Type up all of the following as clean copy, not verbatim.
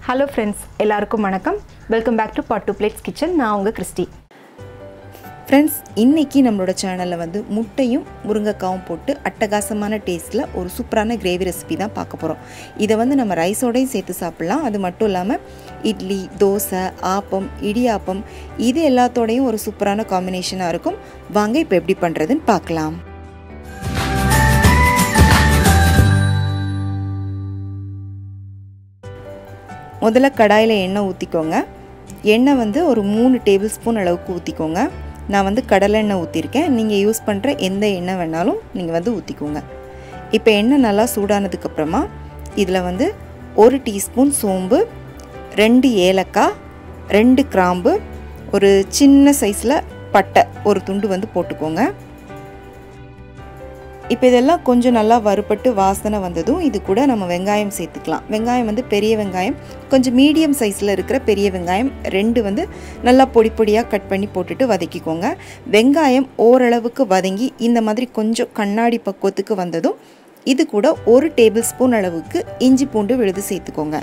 Hello friends, எல்லாருக்கும் வணக்கம். Welcome back to Pot to Plates Kitchen. நான் உங்க கிறிஸ்டி. Friends, இன்னைக்கு நம்மளோட சேனல்ல வந்து முட்டையும் முருங்கைக்காவும் போட்டு அட்டகாசமான டேஸ்ட்ல ஒரு சூப்பரான கிரேவி ரெசிபி தான் பார்க்க போறோம். இத வந்து நம்ம ரைஸோடயும் சேர்த்து சாப்பிடலாம். அது மட்டும் இல்லாம இட்லி, தோசை, ஆப்பம், இடியாப்பம் இது எல்லாத்தோடயும் ஒரு சூப்பரான காம்பினேஷனா இருக்கும். வாங்க இப்போ எப்படி பண்றதுன்னு பார்க்கலாம். முதல்ல கடாயில எண்ணெய் ஊத்திக்கோங்க. எண்ணெய் வந்து ஒரு 3 டேபிள் ஸ்பூன் அளவுக்கு ஊத்திக்கோங்க. நான் வந்து கடலை எண்ணெய் ஊத்திருக்கேன். நீங்க யூஸ் பண்ற எந்த எண்ணெய் வேணாலும் நீங்க வந்து ஊத்திக்கோங்க. இப்போ எண்ணெய் நல்லா சூடானதுக்கு அப்புறமா இதுல வந்து 1 டீஸ்பூன் சோம்பு, 2 ஏலக்காய், 2 கிராம்பு, ஒரு சின்ன சைஸ்ல பட்டை ஒரு துண்டு வந்து போட்டுக்கோங்க. இப்போ இதெல்லாம் கொஞ்சம் நல்லா வறுபட்டு வாசனை வந்ததும் இது கூட நம்ம வெங்காயம் சேர்த்துக்கலாம். வெங்காயம் வந்து பெரிய வெங்காயம், கொஞ்சம் மீடியம் சைஸில் இருக்கிற பெரிய வெங்காயம் 2 வந்து நல்லா பொடி பொடியாக கட் பண்ணி போட்டுட்டு வதக்கிக்கோங்க. வெங்காயம் ஓரளவுக்கு வதங்கி இந்த மாதிரி கொஞ்சம் கண்ணாடி பக்குவத்துக்கு வந்ததும் இது கூட 1 டேபிள் ஸ்பூன் அளவுக்கு இஞ்சி பூண்டு விழுது சேர்த்துக்கோங்க.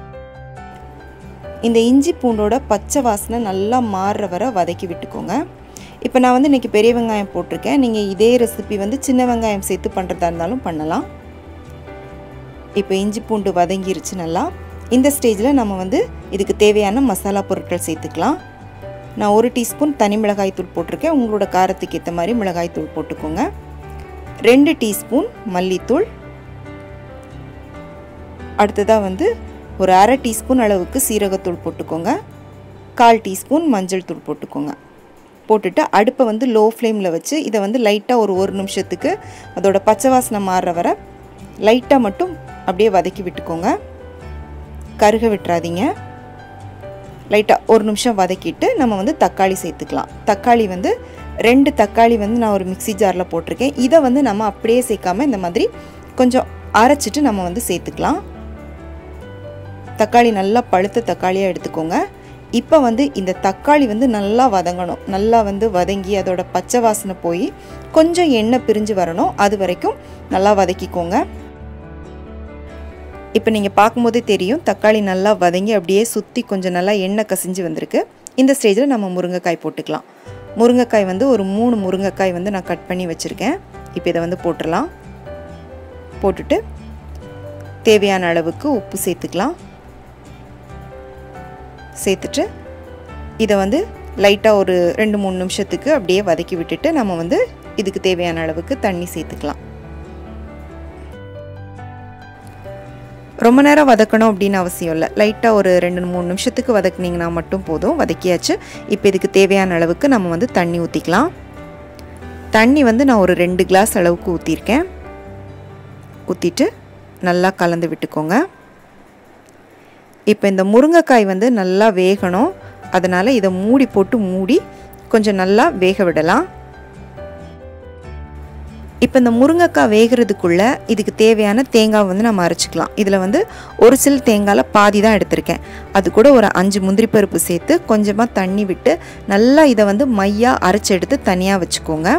இந்த இஞ்சி பூண்டோட பச்சை வாசனை நல்லா மாறுற வரை வதக்கி விட்டுக்கோங்க. இப்போ நான் வந்து இன்றைக்கி பெரிய வெங்காயம் போட்டிருக்கேன். நீங்கள் இதே ரெசிபி வந்து சின்ன வெங்காயம் சேர்த்து பண்ணுறதா இருந்தாலும் பண்ணலாம். இப்போ இஞ்சி பூண்டு வதங்கிருச்சு நல்லா. இந்த ஸ்டேஜில் நம்ம வந்து இதுக்கு தேவையான மசாலா பொருட்கள் சேர்த்துக்கலாம். நான் 1 டீஸ்பூன் தனி மிளகாய் தூள் போட்டிருக்கேன். உங்களோட காரத்துக்கு ஏற்ற மாதிரி மிளகாய் தூள் போட்டுக்கோங்க. 2 டீஸ்பூன் மல்லித்தூள். அடுத்ததாக வந்து ஒரு அரை டீஸ்பூன் அளவுக்கு சீரகத்தூள் போட்டுக்கோங்க. 1/4 டீஸ்பூன் மஞ்சள் தூள் போட்டுக்கோங்க. போட்டுட்டு அடுப்பை வந்து லோ ஃப்ளேமில் வச்சு இதை வந்து லைட்டாக ஒரு நிமிஷத்துக்கு அதோட பச்சை வாசனை மாறுற வரை லைட்டாக மட்டும் அப்படியே வதக்கி விட்டுக்கோங்க. கருக விட்டுறாதீங்க. லைட்டாக 1 நிமிஷம் வதக்கிட்டு நம்ம வந்து தக்காளி சேர்த்துக்கலாம். தக்காளி வந்து 2 தக்காளி வந்து நான் ஒரு மிக்ஸி ஜாரில் போட்டிருக்கேன். இதை வந்து நம்ம அப்படியே சேர்க்காமல் இந்த மாதிரி கொஞ்சம் அரைச்சிட்டு நம்ம வந்து சேர்த்துக்கலாம். தக்காளி நல்லா பழுத்த தக்காளியாக எடுத்துக்கோங்க. இப்போ வந்து இந்த தக்காளி வந்து நல்லா வதங்கணும். நல்லா வந்து வதங்கி அதோட பச்சை வாசனை போய் கொஞ்சம் எண்ணெய் பிரிஞ்சு வரணும். அது வரைக்கும் நல்லா வதக்கிக்கோங்க. இப்போ நீங்கள் பார்க்கும்போதே தெரியும் தக்காளி நல்லா வதங்கி அப்படியே சுற்றி கொஞ்சம் நல்லா எண்ணெய் கசிஞ்சு வந்திருக்கு. இந்த ஸ்டேஜில் நம்ம முருங்கைக்காய் போட்டுக்கலாம். முருங்கைக்காய் வந்து ஒரு 3 முருங்கைக்காய் வந்து நான் கட் பண்ணி வச்சுருக்கேன். இப்போ இதை வந்து போட்டுடலாம். போட்டுட்டு தேவையான அளவுக்கு உப்பு சேர்த்துக்கலாம். சேர்த்துட்டு இதை வந்து லைட்டாக ஒரு 2-3 நிமிஷத்துக்கு அப்படியே வதக்கி விட்டுட்டு நம்ம வந்து இதுக்கு தேவையான அளவுக்கு தண்ணி சேர்த்துக்கலாம். ரொம்ப நேரம் வதக்கணும் அப்படின்னு அவசியம் இல்லை. லைட்டாக ஒரு 2-3 நிமிஷத்துக்கு வதக்குனிங்கன்னா மட்டும் போதும். வதக்கியாச்சு. இப்போ இதுக்கு தேவையான அளவுக்கு நம்ம வந்து தண்ணி ஊற்றிக்கலாம். தண்ணி வந்து நான் ஒரு 2 கிளாஸ் அளவுக்கு ஊற்றிருக்கேன். ஊற்றிட்டு நல்லா கலந்து விட்டுக்கோங்க. இப்போ இந்த முருங்கைக்காய் வந்து நல்லா வேகணும். அதனால் இதை மூடி போட்டு மூடி கொஞ்சம் நல்லா வேக விடலாம். இப்போ இந்த முருங்கைக்காய் வேகிறதுக்குள்ளே இதுக்கு தேவையான தேங்காய் வந்து நம்ம அரைச்சிக்கலாம். இதில் வந்து ஒரு சில தேங்காயில் பாதி தான் எடுத்திருக்கேன். அது கூட ஒரு 5 முந்திரி பருப்பு சேர்த்து கொஞ்சமாக தண்ணி விட்டு நல்லா இதை வந்து மையாக அரைச்சி எடுத்து தனியாக வச்சுக்கோங்க.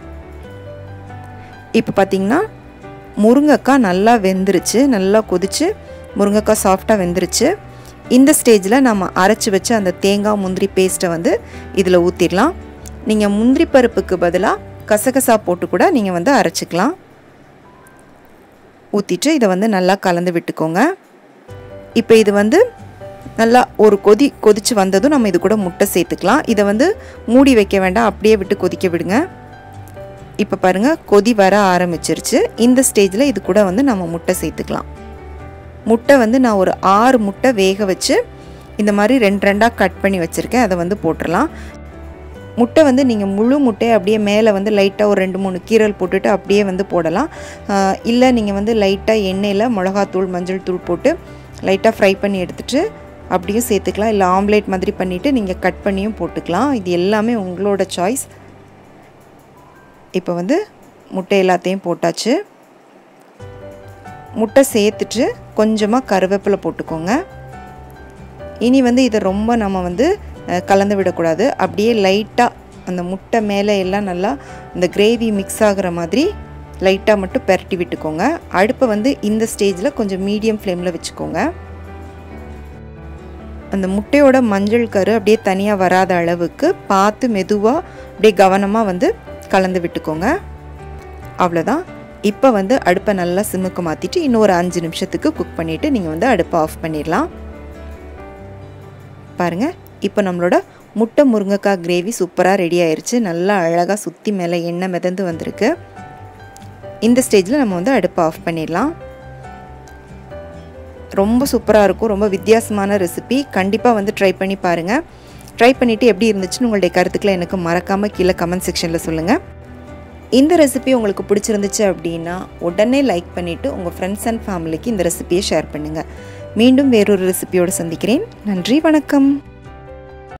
இப்போ பார்த்திங்கன்னா முருங்கைக்காய் நல்லா வெந்துருச்சு. நல்லா கொதிச்சு முருங்கைக்காய் சாஃப்டாக வெந்துருச்சு. இந்த ஸ்டேஜில் நம்ம அரைச்சி வச்சு அந்த தேங்காய் முந்திரி பேஸ்ட்டை வந்து இதில் ஊற்றிடலாம். நீங்கள் முந்திரி பருப்புக்கு பதிலாக கசகசா போட்டு கூட நீங்கள் வந்து அரைச்சிக்கலாம். ஊற்றிட்டு இதை வந்து நல்லா கலந்து விட்டுக்கோங்க. இப்போ இது வந்து நல்லா ஒரு கொதிச்சு வந்ததும் நம்ம இது கூட முட்டை சேர்த்துக்கலாம். இதை வந்து மூடி வைக்க வேண்டாம், அப்படியே விட்டு கொதிக்க விடுங்க. இப்போ பாருங்கள் கொதி வர ஆரம்பிச்சிருச்சு. இந்த ஸ்டேஜில் இது கூட வந்து நம்ம முட்டை சேர்த்துக்கலாம். முட்டை வந்து நான் ஒரு 6 முட்டை வேக வச்சு இந்த மாதிரி 2 கட் பண்ணி வச்சுருக்கேன். அதை வந்து போட்டுடலாம். முட்டை வந்து நீங்கள் முழு முட்டையை அப்படியே மேலே வந்து லைட்டாக ஒரு 2-3 கீரல் போட்டுட்டு அப்படியே வந்து போடலாம். இல்லை நீங்கள் வந்து லைட்டாக எண்ணெயில் மிளகாத்தூள் மஞ்சள் தூள் போட்டு லைட்டாக ஃப்ரை பண்ணி எடுத்துகிட்டு அப்படியும் சேர்த்துக்கலாம். இல்லை ஆம்லேட் மாதிரி பண்ணிவிட்டு நீங்கள் கட் பண்ணியும் போட்டுக்கலாம். இது எல்லாமே உங்களோட சாய்ஸ். இப்போ வந்து முட்டை எல்லாத்தையும் போட்டாச்சு. முட்டை சேர்த்துட்டு கொஞ்சமாக கருவேப்பிலை போட்டுக்கோங்க. இனி வந்து இதை ரொம்ப நம்ம வந்து கலந்து விடக்கூடாது. அப்படியே லைட்டாக அந்த முட்டை மேலே எல்லாம் நல்லா இந்த கிரேவி மிக்ஸ் ஆகிற மாதிரி லைட்டாக மட்டும் பெரட்டி விட்டுக்கோங்க. அடுப்பை வந்து இந்த ஸ்டேஜில் கொஞ்சம் மீடியம் ஃப்ளேமில் வச்சுக்கோங்க. அந்த முட்டையோட மஞ்சள் கரு அப்படியே தனியாக வராத அளவுக்கு பார்த்து மெதுவாக அப்படியே கவனமாக வந்து கலந்து விட்டுக்கோங்க. அவ்வளோதான். இப்போ வந்து அடுப்பை நல்லா சிம்முக்கு மாற்றிட்டு இன்னொரு 5 நிமிஷத்துக்கு குக் பண்ணிவிட்டு நீங்கள் வந்து அடுப்பை ஆஃப் பண்ணிடலாம். பாருங்கள், இப்போ நம்மளோட முட்டை முருங்கைக்காய் கிரேவி சூப்பராக ரெடி ஆயிடுச்சு. நல்லா அழகாக சுற்றி மேலே எண்ணெய் மிதந்து வந்திருக்கு. இந்த ஸ்டேஜில் நம்ம வந்து அடுப்பை ஆஃப் பண்ணிடலாம். ரொம்ப சூப்பராக இருக்கும். ரொம்ப வித்தியாசமான ரெசிபி. கண்டிப்பாக வந்து ட்ரை பண்ணி பாருங்கள். ட்ரை பண்ணிவிட்டு எப்படி இருந்துச்சுன்னு உங்களுடைய கருத்துக்களை எனக்கு மறக்காமல் கீழே கமெண்ட் செக்ஷனில் சொல்லுங்கள். இந்த ரெசிபி உங்களுக்கு பிடிச்சிருந்துச்சு அப்படின்னா உடனே லைக் பண்ணிவிட்டு உங்கள் ஃப்ரெண்ட்ஸ் அண்ட் ஃபேமிலிக்கு இந்த ரெசிபியை ஷேர் பண்ணுங்கள். மீண்டும் வேறொரு ரெசிபியோடு சந்திக்கிறேன். நன்றி, வணக்கம்.